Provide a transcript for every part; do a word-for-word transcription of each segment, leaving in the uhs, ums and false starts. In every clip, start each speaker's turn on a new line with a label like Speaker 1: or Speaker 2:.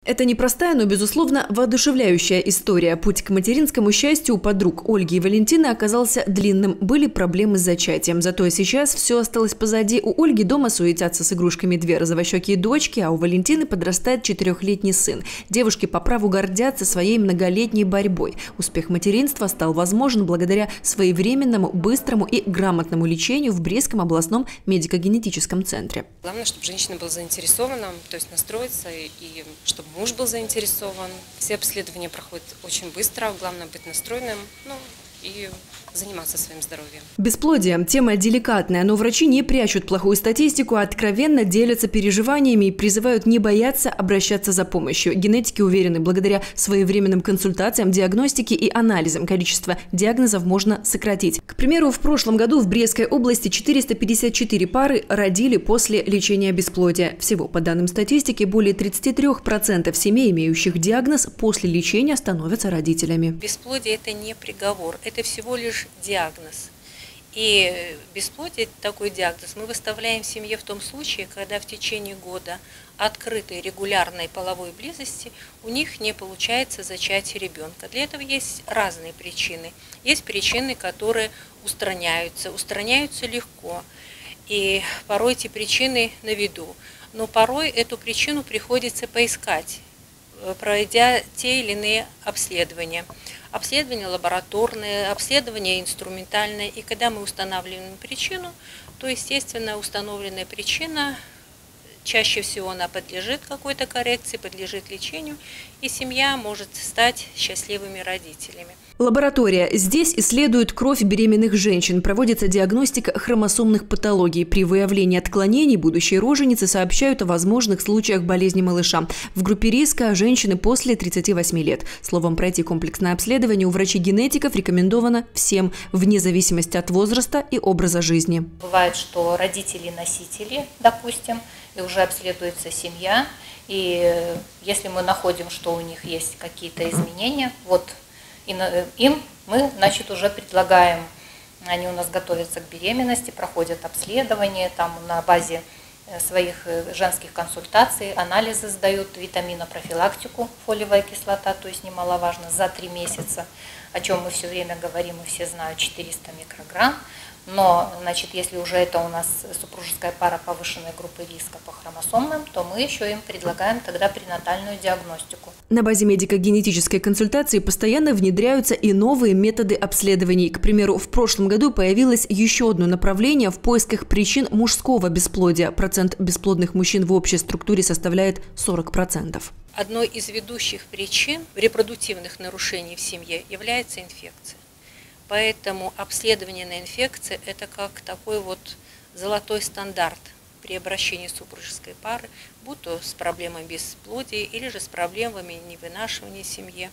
Speaker 1: Это непростая, но, безусловно, воодушевляющая история. Путь к материнскому счастью у подруг Ольги и Валентины оказался длинным. Были проблемы с зачатием. Зато сейчас все осталось позади. У Ольги дома суетятся с игрушками две розовощекие дочки, а у Валентины подрастает четырехлетний сын. Девушки по праву гордятся своей многолетней борьбой. Успех материнства стал возможен благодаря своевременному, быстрому и грамотному лечению в Брестском областном медико-генетическом центре.
Speaker 2: Главное, чтобы женщина была заинтересована, то есть настроиться, и чтобы муж был заинтересован. Все обследования проходят очень быстро, главное быть настроенным, ну и заниматься своим здоровьем.
Speaker 1: Бесплодие – тема деликатная, но врачи не прячут плохую статистику, а откровенно делятся переживаниями и призывают не бояться обращаться за помощью. Генетики уверены, благодаря своевременным консультациям, диагностике и анализам количество диагнозов можно сократить. К примеру, в прошлом году в Брестской области четыреста пятьдесят четыре пары родили после лечения бесплодия. Всего, по данным статистики, более тридцати трёх процентов семей, имеющих диагноз, после лечения становятся родителями.
Speaker 2: Бесплодие – это не приговор, это всего лишь диагноз. И бесплодие, такой диагноз, мы выставляем в семье в том случае, когда в течение года открытой регулярной половой близости у них не получается зачатие ребенка. Для этого есть разные причины. Есть причины, которые устраняются, устраняются легко. И порой эти причины на виду. Но порой эту причину приходится поискать, пройдя те или иные обследования. Обследование лабораторное, обследование инструментальное. И когда мы устанавливаем причину, то, естественно, установленная причина, чаще всего она подлежит какой-то коррекции, подлежит лечению, и семья может стать счастливыми родителями.
Speaker 1: Лаборатория. Здесь исследуют кровь беременных женщин. Проводится диагностика хромосомных патологий. При выявлении отклонений будущие роженицы сообщают о возможных случаях болезни малыша. В группе риска женщины после тридцати восьми лет. Словом, пройти комплексное обследование у врачей-генетиков рекомендовано всем, вне зависимости от возраста и образа жизни.
Speaker 3: Бывает, что родители-носители, допустим, и уже обследуется семья. И если мы находим, что у них есть какие-то изменения, вот, и им мы, значит, уже предлагаем, они у нас готовятся к беременности, проходят обследование, там на базе своих женских консультаций, анализы сдают, витаминопрофилактику, фолиевая кислота, то есть немаловажно, за три месяца, о чем мы все время говорим, и все знают, четыреста микрограмм. Но, значит, если уже это у нас супружеская пара повышенной группы риска по хромосомным, то мы еще им предлагаем тогда пренатальную диагностику.
Speaker 1: На базе медико-генетической консультации постоянно внедряются и новые методы обследований. К примеру, в прошлом году появилось еще одно направление в поисках причин мужского бесплодия. Процент бесплодных мужчин в общей структуре составляет сорок процентов.
Speaker 2: Одной из ведущих причин репродуктивных нарушений в семье является инфекция. Поэтому обследование на инфекции – это как такой вот золотой стандарт при обращении супружеской пары, будь то с проблемой бесплодия или же с проблемами невынашивания в семье.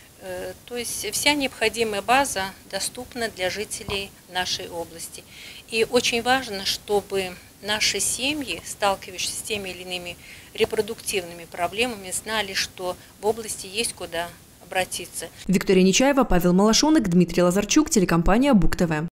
Speaker 2: То есть вся необходимая база доступна для жителей нашей области. И очень важно, чтобы наши семьи, сталкивающиеся с теми или иными репродуктивными проблемами, знали, что в области есть куда обратиться.
Speaker 1: Виктория Нечаева, Павел Малашонок, Дмитрий Лазарчук, телекомпания Бук ТВ.